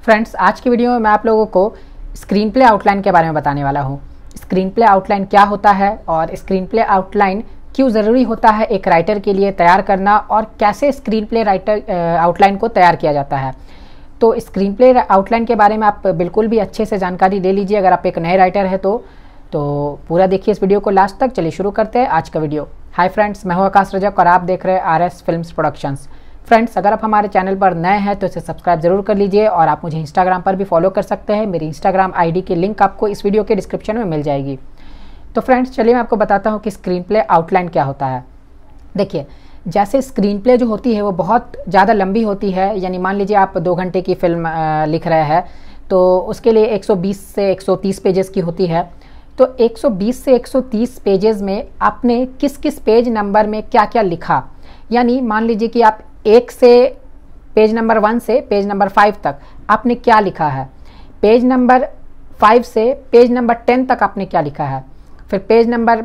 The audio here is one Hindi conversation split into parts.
फ्रेंड्स, आज की वीडियो में मैं आप लोगों को स्क्रीन प्ले आउटलाइन के बारे में बताने वाला हूँ। स्क्रीन प्ले आउटलाइन क्या होता है और स्क्रीन प्ले आउटलाइन क्यों ज़रूरी होता है एक राइटर के लिए तैयार करना, और कैसे स्क्रीन प्ले राइटर आउटलाइन को तैयार किया जाता है। तो स्क्रीन प्ले आउटलाइन के बारे में आप बिल्कुल भी अच्छे से जानकारी ले लीजिए अगर आप एक नए राइटर है तो पूरा देखिए इस वीडियो को लास्ट तक। चलिए शुरू करते हैं आज का वीडियो। हाय फ्रेंड्स, मैं हूं आकाश रजक और आप देख रहे हैं आरएस फिल्म्स प्रोडक्शंस। फ्रेंड्स, अगर आप हमारे चैनल पर नए हैं तो इसे सब्सक्राइब जरूर कर लीजिए और आप मुझे इंस्टाग्राम पर भी फॉलो कर सकते हैं। मेरी इंस्टाग्राम आईडी की लिंक आपको इस वीडियो के डिस्क्रिप्शन में मिल जाएगी। तो फ्रेंड्स, चलिए मैं आपको बताता हूँ कि स्क्रीन प्ले आउटलाइन क्या होता है। देखिए, जैसे स्क्रीन प्ले जो होती है वो बहुत ज़्यादा लंबी होती है, यानी मान लीजिए आप 2 घंटे की फिल्म लिख रहे हैं तो उसके लिए 120 से 130 पेजेस की होती है। तो 120 से 130 पेजेस में आपने किस किस पेज नंबर में क्या क्या लिखा, यानी मान लीजिए कि आप पेज नंबर 1 से पेज नंबर 5 तक आपने क्या लिखा है, पेज नंबर 5 से पेज नंबर 10 तक आपने क्या लिखा है, फिर पेज नंबर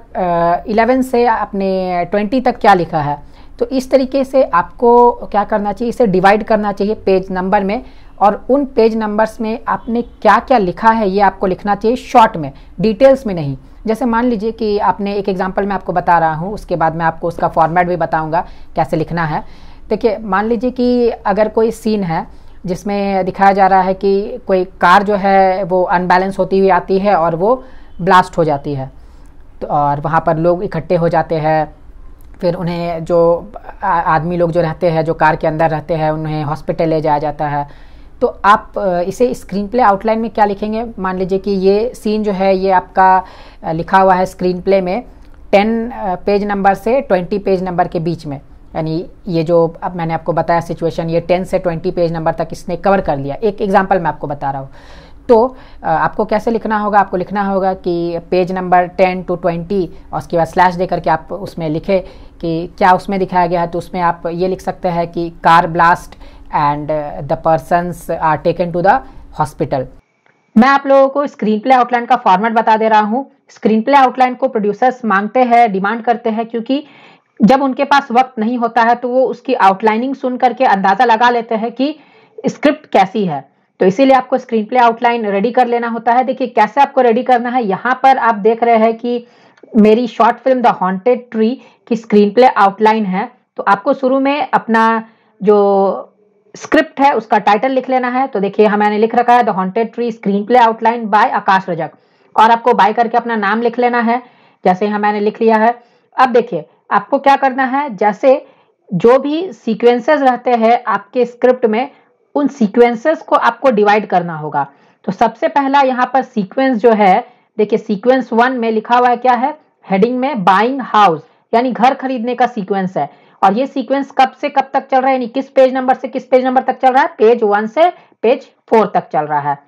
11 से आपने 20 तक क्या लिखा है। तो इस तरीके से आपको क्या करना चाहिए, इसे डिवाइड करना चाहिए पेज नंबर में, और उन पेज नंबर्स में आपने क्या क्या लिखा है ये आपको लिखना चाहिए शॉर्ट में, डिटेल्स में नहीं। जैसे मान लीजिए कि आपने एक एग्जांपल मैं आपको बता रहा हूँ, उसके बाद मैं आपको उसका फॉर्मेट भी बताऊँगा कैसे लिखना है। देखिए, मान लीजिए कि अगर कोई सीन है जिसमें दिखाया जा रहा है कि कोई कार जो है वो अनबैलेंस होती हुई आती है और वो ब्लास्ट हो जाती है, तो और वहाँ पर लोग इकट्ठे हो जाते हैं। फिर उन्हें जो आदमी लोग जो रहते हैं, जो कार के अंदर रहते हैं, उन्हें हॉस्पिटल ले जाया जाता है। तो आप इसे स्क्रीन प्ले आउटलाइन में क्या लिखेंगे, मान लीजिए कि ये सीन जो है ये आपका लिखा हुआ है स्क्रीन प्ले में 10 पेज नंबर से 20 पेज नंबर के बीच में, यानी ये जो अब मैंने आपको बताया सिचुएशन, ये 10 से 20 पेज नंबर तक इसने कवर कर लिया। एक एग्जांपल मैं आपको बता रहा हूँ। तो आपको कैसे लिखना होगा, आपको लिखना होगा कि पेज नंबर 10 to 20 और उसके बाद स्लैश दे करके आप उसमें लिखे कि क्या उसमें दिखाया गया है। तो उसमें आप ये लिख सकते हैं कि car blast and the persons are taken to the hospital. मैं आप लोगों को स्क्रीन प्ले आउटलाइन का फॉर्मेट बता दे रहा हूँ। स्क्रीन प्ले आउटलाइन को प्रोड्यूसर्स मांगते हैं, डिमांड करते हैं, क्योंकि जब उनके पास वक्त नहीं होता है तो वो उसकी आउटलाइनिंग सुन करके अंदाजा लगा लेते हैं कि स्क्रिप्ट कैसी है। तो इसीलिए आपको स्क्रीन प्ले आउटलाइन रेडी कर लेना होता है। देखिए कैसे आपको रेडी करना है, यहाँ पर आप देख रहे हैं कि मेरी short film the haunted tree की स्क्रीन प्ले आउटलाइन है। तो आपको शुरू में अपना जो स्क्रिप्ट है उसका टाइटल लिख लेना है। तो देखिए मैंने लिख रखा है the haunted tree screenplay outline by Akash Rajak, और आपको बाय करके अपना नाम लिख लेना है। जैसे यहाँ मैंने लिख लिया है। अब देखिए आपको क्या करना है, जैसे जो भी सीक्वेंसेस रहते हैं आपके स्क्रिप्ट में, उन सीक्वेंसेस को आपको डिवाइड करना होगा। तो सबसे पहला यहाँ पर सीक्वेंस जो है, देखिए सीक्वेंस 1 में लिखा हुआ है क्या है, हेडिंग में बाइंग हाउस, यानी घर खरीदने का सीक्वेंस है। और ये सीक्वेंस कब से कब तक चल रहा है, यानी किस पेज नंबर से किस पेज नंबर तक चल रहा है, पेज 1 से पेज 4 तक चल रहा है।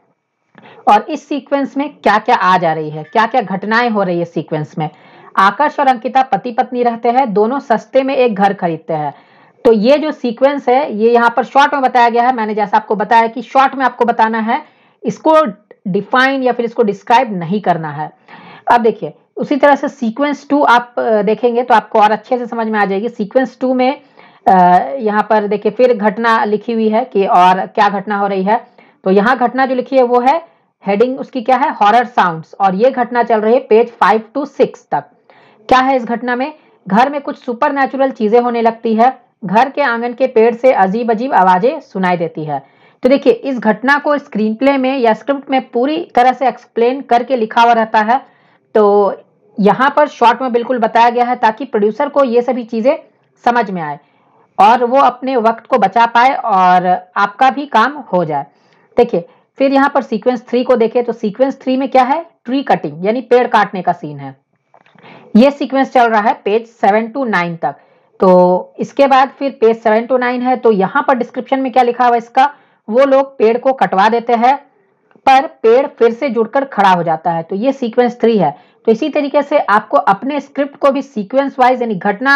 और इस सीक्वेंस में क्या क्या आ जा रही है, क्या क्या घटनाएं हो रही है सीक्वेंस में। आकाश और अंकिता पति पत्नी रहते हैं, दोनों सस्ते में एक घर खरीदते हैं। तो ये जो सीक्वेंस है ये यहाँ पर शॉर्ट में बताया गया है। मैंने जैसा आपको बताया कि शॉर्ट में आपको बताना है, इसको डिफाइन या फिर इसको डिस्क्राइब नहीं करना है। अब देखिए उसी तरह से सीक्वेंस 2 आप देखेंगे तो आपको और अच्छे से समझ में आ जाएगी। सीक्वेंस 2 में यहाँ पर देखिए फिर घटना लिखी हुई है कि और क्या घटना हो रही है। तो यहाँ घटना जो लिखी है वो है, हेडिंग उसकी क्या है, हॉरर साउंड्स, और ये घटना चल रही है पेज 5 to 6 तक। क्या है इस घटना में, घर में कुछ सुपरनैचुरल चीजें होने लगती है, घर के आंगन के पेड़ से अजीब अजीब आवाजें सुनाई देती है। तो देखिए इस घटना को स्क्रीन प्ले में या स्क्रिप्ट में पूरी तरह से एक्सप्लेन करके लिखा हुआ रहता है। तो यहाँ पर शॉर्ट में बिल्कुल बताया गया है ताकि प्रोड्यूसर को ये सभी चीजें समझ में आए और वो अपने वक्त को बचा पाए और आपका भी काम हो जाए। देखिए फिर यहाँ पर सीक्वेंस 3 को देखें तो सीक्वेंस 3 में क्या है, ट्री कटिंग यानी पेड़ काटने का सीन है। ये सीक्वेंस चल रहा है पेज 7 to 9 तक। तो इसके बाद फिर पेज 7 to 9 है। तो यहाँ पर डिस्क्रिप्शन में क्या लिखा हुआ है इसका, वो लोग पेड़ को कटवा देते हैं पर पेड़ फिर से जुड़कर खड़ा हो जाता है। तो ये सीक्वेंस 3 है। तो इसी तरीके से आपको अपने स्क्रिप्ट को भी सीक्वेंस वाइज यानी घटना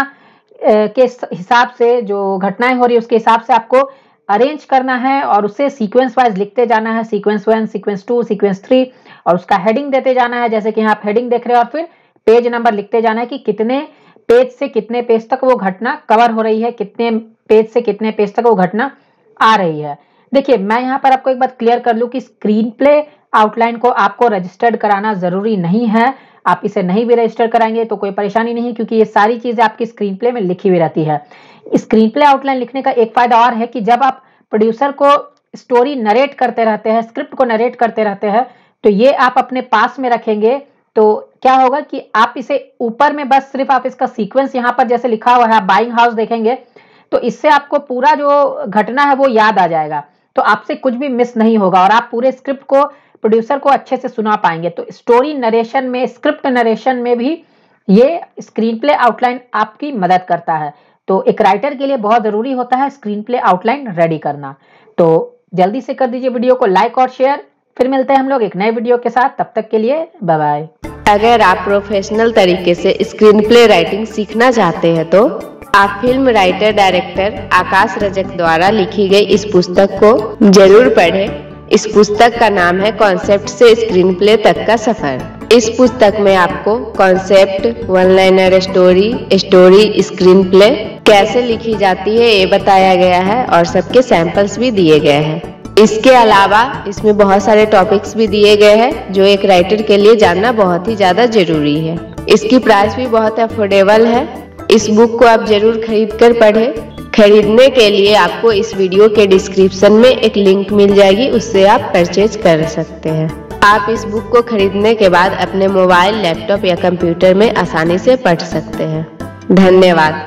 के हिसाब से, जो घटनाएं हो रही है उसके हिसाब से आपको अरेंज करना है और उसे सीक्वेंस वाइज लिखते जाना है, सीक्वेंस 1, सीक्वेंस 2, सीक्वेंस 3, और उसका हेडिंग देते जाना है। जैसे कि यहाँ आप हेडिंग देख रहे हैं और फिर पेज नंबर लिखते जाना है कि कितने पेज से कितने पेज तक वो घटना कवर हो रही है, कितने पेज से कितने पेज तक वो घटना आ रही है। देखिए, मैं यहाँ पर आपको एक बात क्लियर कर लूँ कि स्क्रीन प्ले आउटलाइन को आपको रजिस्टर्ड कराना ज़रूरी नहीं है। आप इसे नहीं भी रजिस्टर कराएँगे तो कोई परेशानी नहीं है, क्योंकि ये सारी चीज़ें आपकी स्क्रीन प्ले में लिखी हुई रहती है। स्क्रीन प्ले आउटलाइन लिखने का एक फ़ायदा और है कि जब आप प्रोड्यूसर को स्टोरी नरेट करते रहते हैं, स्क्रिप्ट को नरेट करते रहते हैं, तो ये आप अपने पास में रखेंगे, तो क्या होगा कि आप इसे ऊपर में बस सिर्फ़ आप इसका सीक्वेंस यहाँ पर जैसे लिखा हुआ है, आप बाइंग हाउस देखेंगे, तो इससे आपको पूरा जो घटना है वो याद आ जाएगा। तो आपसे कुछ भी मिस नहीं होगा और आप पूरे स्क्रिप्ट को प्रोड्यूसर को अच्छे से सुना पाएँगे। तो स्टोरी नरेशन में, स्क्रिप्ट नरेशन में भी ये स्क्रीन प्ले आउटलाइन आपकी मदद करता है। तो एक राइटर के लिए बहुत ज़रूरी होता है स्क्रीन प्ले आउटलाइन रेडी करना। तो जल्दी से कर दीजिए वीडियो को लाइक और शेयर। फिर मिलते हैं हम लोग एक नए वीडियो के साथ, तब तक के लिए बाय बाय। अगर आप प्रोफेशनल तरीके से स्क्रीन प्ले राइटिंग सीखना चाहते हैं तो आप film writer director Akash Rajak द्वारा लिखी गई इस पुस्तक को जरूर पढ़ें। इस पुस्तक का नाम है कॉन्सेप्ट से स्क्रीन प्ले तक का सफर। इस पुस्तक में आपको concept, one liner story, screenplay कैसे लिखी जाती है ये बताया गया है और सबके सैंपल्स भी दिए गए हैं। इसके अलावा इसमें बहुत सारे टॉपिक्स भी दिए गए हैं जो एक राइटर के लिए जानना बहुत ही ज्यादा जरूरी है। इसकी प्राइस भी बहुत अफोर्डेबल है। इस बुक को आप जरूर खरीद कर पढ़ें। खरीदने के लिए आपको इस वीडियो के डिस्क्रिप्शन में एक लिंक मिल जाएगी, उससे आप परचेज कर सकते हैं। आप इस बुक को खरीदने के बाद अपने मोबाइल, लैपटॉप या कंप्यूटर में आसानी से पढ़ सकते हैं। धन्यवाद।